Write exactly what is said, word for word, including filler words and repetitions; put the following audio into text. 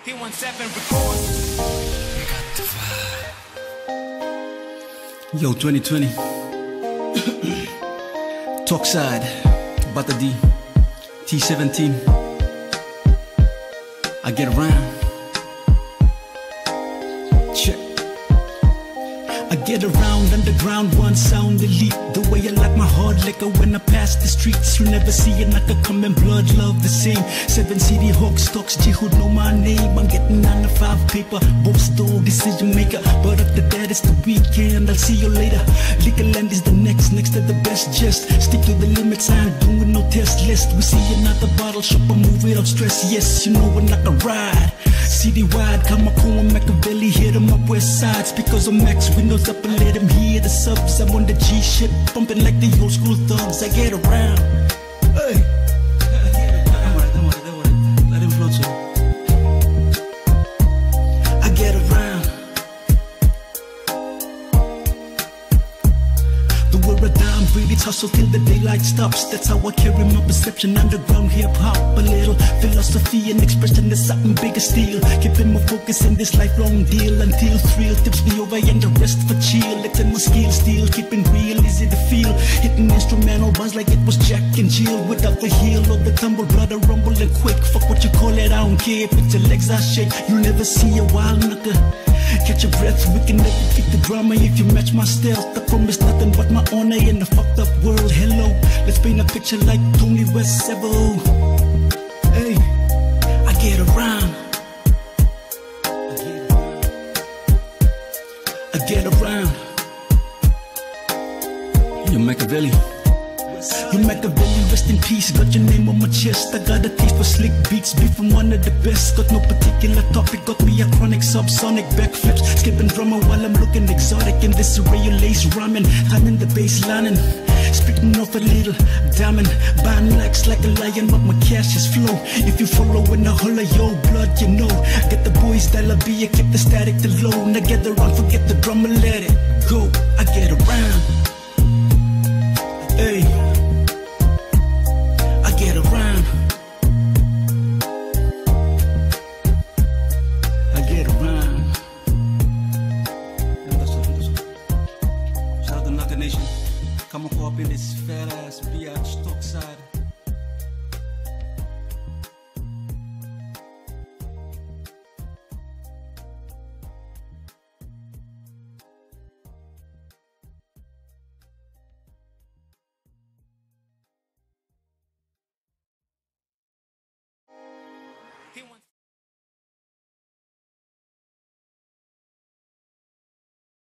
T seventeen records. Yo, twenty twenty. Talkside, Bata D, T seventeen. I get around. Check. I get around underground, one sound elite. The way I like my hard liquor when I pass the streets. You never see a knocker coming, blood love the same. Seven city hawks, talks, J-Hood know my name. I'm getting nine to five paper, boss dog, decision maker. But after that it's the weekend, I'll see you later. Liquorland is the next, next to the best. Just stick to the limits, I ain't doing no test list. We see another bottle shop, I move it up stress. Yes, you know when I can ride. City-wide, Kamako and Machiavelli, hit them up west sides. Because of Max, windows up and let them hear the subs. I'm on the G shit, bumping like the old school thugs. I get around. Hey. Don't worry, don't worry, don't worry. Let him flow too. I get around. The word of dime, really hustle till the daylight stops. That's how I carry my perception. Underground hip-hop, a little philosophy and expression is something bigger still. Keeping my focus in this lifelong deal until thrill tips me over and the rest for chill. Letting my skills still keeping real, easy to feel. Hitting instrumental buzz like it was Jack and Jill. Without the heel or the tumble, brother rumble and quick. Fuck what you call it, I don't care if it's your legs I shake. You'll never see a wild knucker. Catch your breath, we can never fit the drama if you match my stealth. I promise nothing but my honor in a fucked up world. Hello, let's paint a picture like Tony West Sebo. Hey, I get around. I get around. You Machiavelli. You Machiavelli, rest in peace. Got your name on my chest. I got a taste for slick beats. Be from one of the best. Got no particular topic. Got me a chronic subsonic backflips. Skipping drummer while I'm looking exotic. In this array of lace rhyming. I'm in the bass lining. Spitting off a little diamond. Buying likes like a lion, but my cash is flow. If you follow in the whole of your blood, you know. Get the boys style of beer, keep the static the low. Now get around, forget the drummer, let it go. I get around.